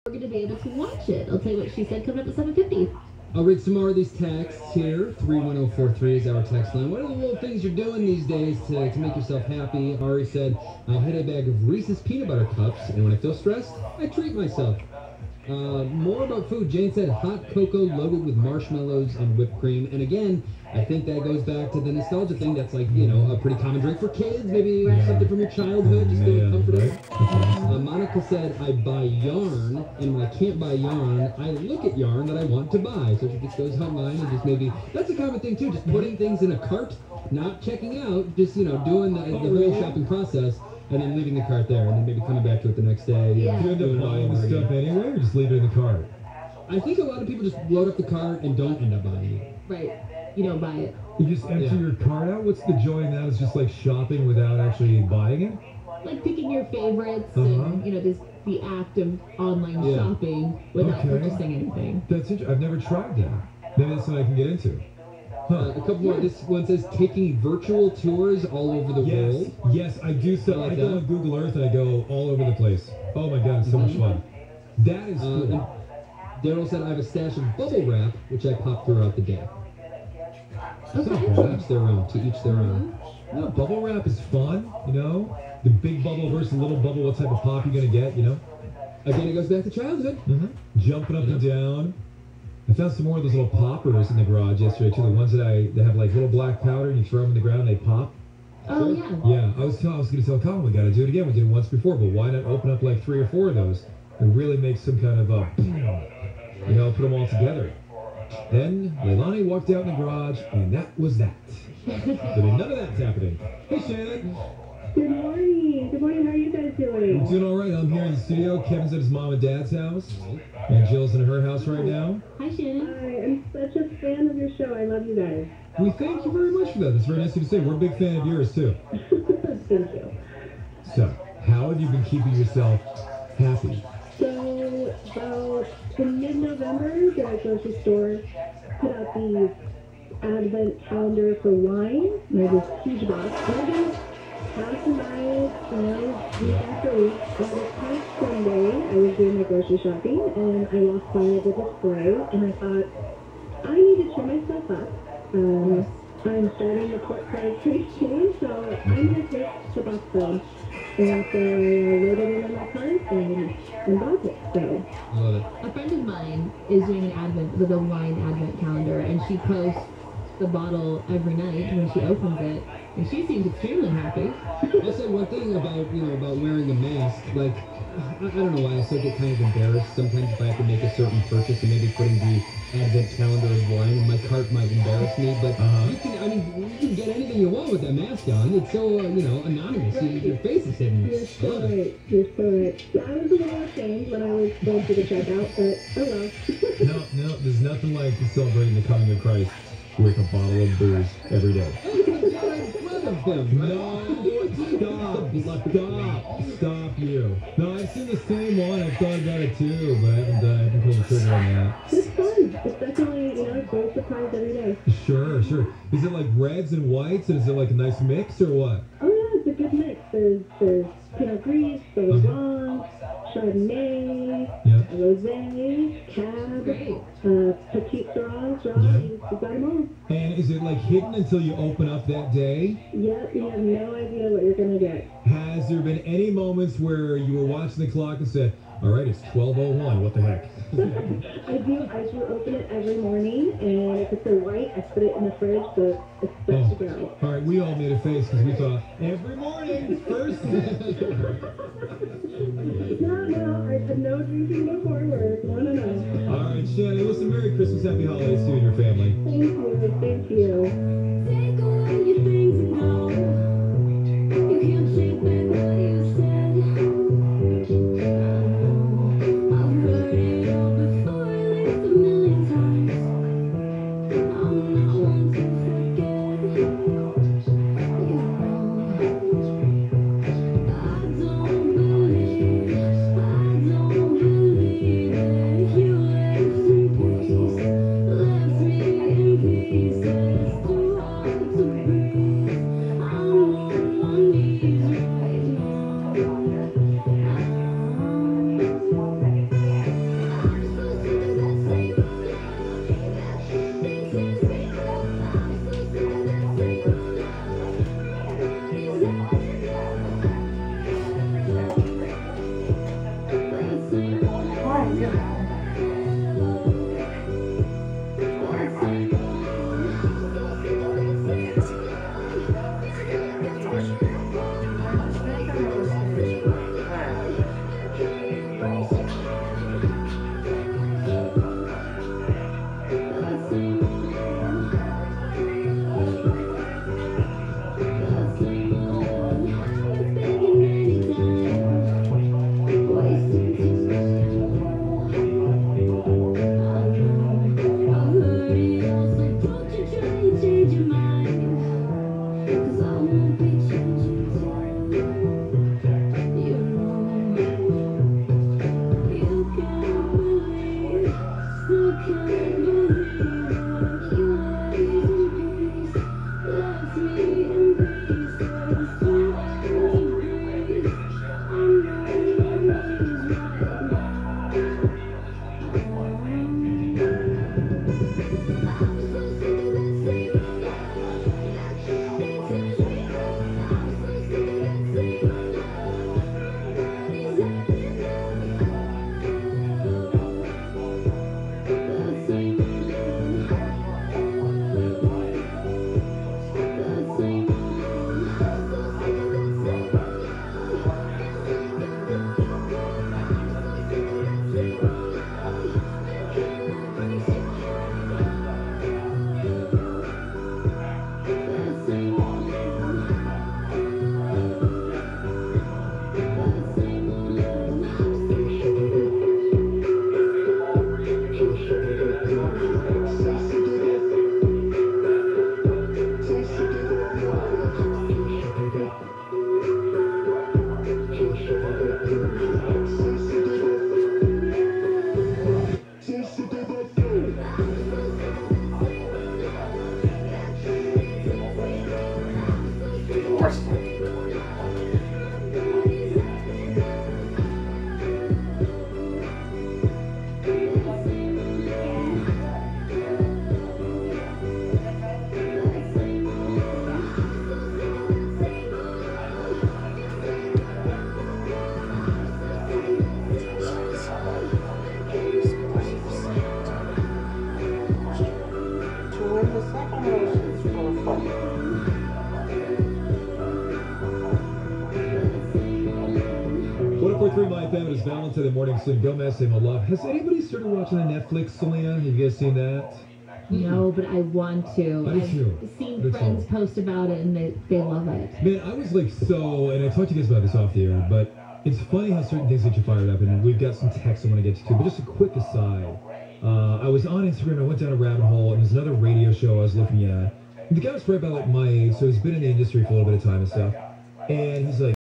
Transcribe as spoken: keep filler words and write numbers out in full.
we're going to be able to watch it. I'll tell you what she said coming up at seven fifty. I'll read some more of these texts here. three one zero four three is our text line. What are the little things you're doing these days to, to make yourself happy? Ari said, I'll hit a bag of Reese's peanut butter cups, and when I feel stressed, I treat myself. Uh, more about food. Jane said hot cocoa loaded with marshmallows and whipped cream. And again, I think that goes back to the nostalgia thing. That's like, you know, a pretty common drink for kids. Maybe Right. something from your childhood, just to Yeah, comfort it. right. Uh, Monica said, I buy yarn, and when I can't buy yarn, I look at yarn that I want to buy. So she just goes online and just maybe, that's a common thing too, just putting things in a cart, not checking out, just, you know, doing the, the whole shopping process, and then leaving the cart there, and then maybe coming back to it the next day. Yeah. Do you end doing up it all buying the over stuff again. anyway, or just leave it in the cart? I think a lot of people just load up the cart and don't end up buying it. Right. You don't buy it. You just empty Yeah. your cart out? What's the joy in that? It's just like shopping without actually buying it? Like picking your favorites Uh-huh. and, you know, just the act of online Yeah. shopping without Okay. purchasing anything. That's interesting. I've never tried that. Maybe that's something I can get into. Uh, Huh. a couple more. This one says taking virtual tours all over the Yes, world. yes, I do so. I like I go that. on Google Earth and I go all over the place. Oh my god, it's so much Mhm. fun. That is Uh, cool. and Daryl said, I have a stash of bubble wrap, which I pop throughout the day. Okay. To each their own. To each their own. You know, bubble wrap is fun, you know? The big bubble versus little bubble, what type of pop you gonna get, you know? Again, it goes back to childhood. Mm-hmm. Jumping up and down. I found some more of those little poppers in the garage yesterday too. The ones that I that have like little black powder and you throw them in the ground and they pop. Oh, yeah. Yeah, I was tell, I was gonna tell Colin we gotta do it again. We did it once before, but why not open up like three or four of those and really make some kind of a, you know, put them all together. Then Leilani walked out in the garage, and that was that. So none of that's happening. Hey, Shannon. Good morning. Good morning. How are you guys doing? I'm doing all right. I'm here in the studio. Kevin's at his mom and dad's house, and Jill's in her house right now. Hi, Shannon. Hi, I'm such a fan of your show. I love you guys. We thank you very much for that. That's very nice of you to say. We're a big fan of yours too. Thank you. So, how have you been keeping yourself happy? So, about in mid-November, the grocery store put out the advent calendar for wine. There's this huge box. And I've been passing by it, you know, week after week. But this past Sunday, I was doing my grocery shopping, and I walked by the display, and I thought, I need to cheer myself up. Um, I'm starting the port card pretty soon, so I'm going to take the box home. And so I uh, loaded it in my cart and, and bought it. So I love it. A friend of mine is doing an advent with a wine advent calendar, and she posts the bottle every night when she opens it, and she seems extremely happy. I'll say one thing about, you know, about wearing a mask. Like, I, I don't know why I still get kind of embarrassed sometimes if I have to make a certain purchase and maybe putting the advent calendar of wine in my cart might embarrass me. But Uh-huh. you can, I mean, you can get anything you want with that mask on. It's so, uh, you know, anonymous. You, your face is hidden. you're I so love it. right. You're so right. Yeah, I was a little ashamed when I was going through the checkout, but oh well. No, no, there's nothing like celebrating the coming of Christ with a bottle of booze every day. One of them. No, stop, stop, stop you. No, I've seen the same one. I've thought about it too, but I haven't done. I haven't pulled the trigger on that. It's fun. It's definitely, you know, it's a surprise every day. Sure, sure. Is it like reds and whites, and is it like a nice mix or what? Oh yeah, it's a good mix. There's there's Pinot Gris, Sauvignon Blanc, Chardonnay, Yeah. Rosé, Cab, Great. uh, Petit Syrah, Syrah. Yeah. You, you got them all. And is it like hidden until you open up that day? Yeah, you have no idea what you're gonna get. Has there been any moments where you were watching the clock and said, all right, it's twelve oh one, what the heck? I do. I do open it every morning, and if it's a white, I put it in the fridge so it's best to go. All right, we all made a face because we thought, every morning, first. No, no, I had no drinking before work. No, no, no. All right, Shannon, listen, Merry Christmas, Happy Holidays to you and your family. Thank you. Thank you. Take away your things and go. You can't take back what you said. I've heard it all before, at least a million times. I'm not one to forget. You know, I don't believe, I don't believe that you left in peace, left me in pieces through all one oh four point three My F M, it is Valentine morning. Selena Gomez, say my love. Has anybody started watching the Netflix, Selena? Have you guys seen that? No, but I want to. I do I've too. seen That's friends all. post about it and they, they love it. Man, I was like so, and I talked to you guys about this off the air, but it's funny how certain things get you fired up, and we've got some texts I want to get to too, but just a quick aside. Uh, I was on Instagram, I went down a rabbit hole, and there's another radio show I was looking at. And the guy was right about like my age, so he's been in the industry for a little bit of time and stuff. And he's like,